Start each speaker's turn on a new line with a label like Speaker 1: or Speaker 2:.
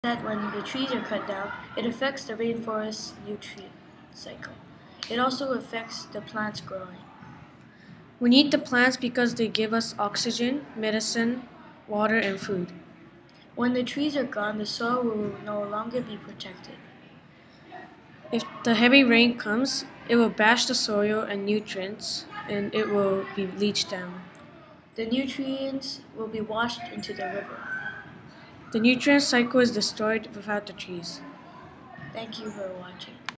Speaker 1: That when the trees are cut down, it affects the rainforest nutrient cycle. It also affects the plants growing.
Speaker 2: We need the plants because they give us oxygen, medicine, water, and food.
Speaker 1: When the trees are gone, the soil will no longer be protected.
Speaker 2: If the heavy rain comes, it will bash the soil and nutrients, and it will be leached down.
Speaker 1: The nutrients will be washed into the river.
Speaker 2: The nutrient cycle is destroyed without the trees.
Speaker 1: Thank you for watching.